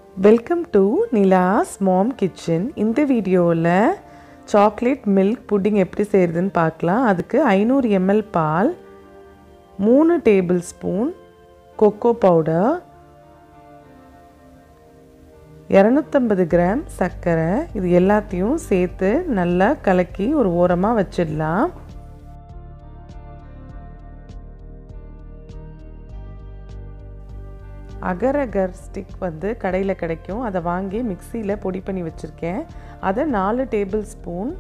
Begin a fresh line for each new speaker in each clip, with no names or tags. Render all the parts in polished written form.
Welcome to Nila's mom kitchen. இந்த வீடியோவில் chocolate milk pudding எப்படி செய்கிறதுன்னு பார்க்கலாம். அதுக்கு 500 ml பால், 3 tablespoon cocoa powder, 250 gram சர்க்கரை, இது எல்லாத்தையும் சேர்த்து நல்லா கலக்கி ஒரு ஓரமாக வச்சிடலாம். அகர் அகர் ஸ்டிக் கடையில் கிடைக்கும், அதை வாங்கி மிக்சியில் பொடி பண்ணி வச்சுருக்கேன். அதை 4 டேபிள் ஸ்பூன்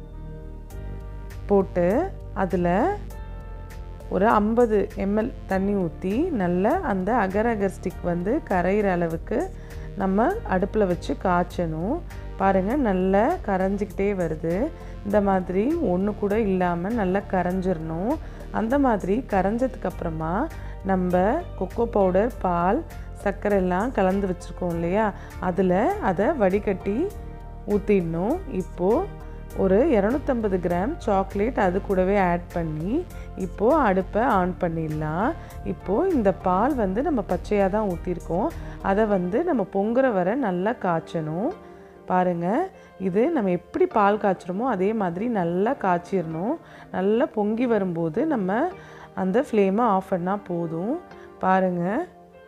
போட்டு அதில் ஒரு 50 ml தண்ணி ஊற்றி நல்லா அந்த அகர் அகர் ஸ்டிக் கரையிற அளவுக்கு நம்ம அடுப்பில் வச்சு காய்ச்சணும். பாருங்கள், நல்லா கரைஞ்சிக்கிட்டே வருது. இந்த மாதிரி ஒன்று கூட இல்லாமல் நல்லா கரைஞ்சிடணும். அந்த மாதிரி கரைஞ்சதுக்கப்புறமா நம்ம கொக்கோ பவுடர், பால், சர்க்கரை எல்லாம் கலந்து வச்சுருக்கோம் இல்லையா, அதில் அதை வடிகட்டி ஊற்றிடணும். இப்போது ஒரு 250 கிராம் சாக்லேட் அது கூடவே ஆட் பண்ணி இப்போது அடுப்பை ஆன் பண்ணிடலாம். இப்போது இந்த பால் நம்ம பச்சையாக தான் ஊற்றிருக்கோம். அதை நம்ம பொங்குற வரை நல்லா காய்ச்சணும். பாருங்கள், இது நம்ம எப்படி பால் காய்ச்சிறோமோ அதே மாதிரி நல்லா காய்ச்சிடணும். நல்லா பொங்கி வரும்போது நம்ம அந்த ஃப்ளேமை ஆஃப் பண்ணால் போதும். பாருங்கள்,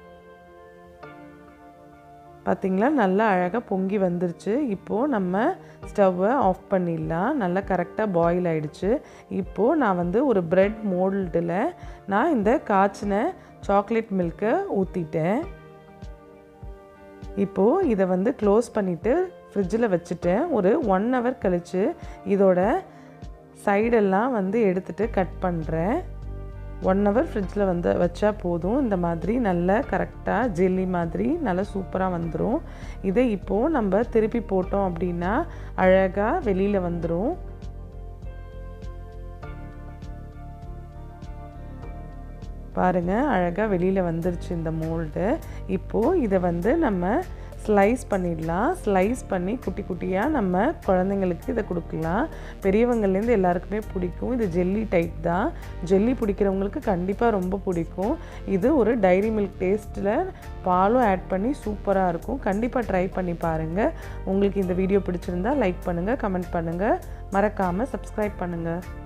பார்த்திங்களா, நல்லா அழகாக பொங்கி வந்துருச்சு. இப்போது நம்ம ஸ்டவ்வை ஆஃப் பண்ணிடலாம். நல்லா கரெக்டாக பாயில் ஆகிடுச்சு. இப்போது நான் ஒரு ப்ரெட் மோல்டில் நான் இந்த காய்ச்சின சாக்லேட் மில்கை ஊற்றிட்டேன். இப்போது இதை க்ளோஸ் பண்ணிவிட்டு ஃப்ரிட்ஜில் வச்சுட்டேன். ஒரு 1 hour கழித்து இதோட சைடெல்லாம் எடுத்துகிட்டு கட் பண்ணுறேன். 1 hour ஃப்ரிட்ஜில் வச்சா போதும். இந்த மாதிரி நல்லா கரெக்டாக ஜெல்லி மாதிரி நல்லா சூப்பராக வந்துடும். இதை இப்போது நம்ம திருப்பி போட்டோம் அப்படின்னா அழகாக வெளியில் வந்துடும். பாருங்கள், அழகாக வெளியில் வந்துருச்சு இந்த மோல்டு. இப்போது இதை நம்ம ஸ்லைஸ் பண்ணிடலாம். ஸ்லைஸ் பண்ணி குட்டி குட்டியாக நம்ம குழந்தைங்களுக்கு இதை கொடுக்கலாம். பெரியவங்கள்லேருந்து எல்லாருக்குமே பிடிக்கும். இது ஜெல்லி டைப் தான். ஜெல்லி பிடிக்கிறவங்களுக்கு கண்டிப்பாக ரொம்ப பிடிக்கும். இது ஒரு டைரி மில்க் டேஸ்ட்டில் பாலும் ஆட் பண்ணி சூப்பராக இருக்கும். கண்டிப்பாக ட்ரை பண்ணி பாருங்கள். உங்களுக்கு இந்த வீடியோ பிடிச்சிருந்தா லைக் பண்ணுங்கள், கமெண்ட் பண்ணுங்கள், மறக்காமல் சப்ஸ்கிரைப் பண்ணுங்கள்.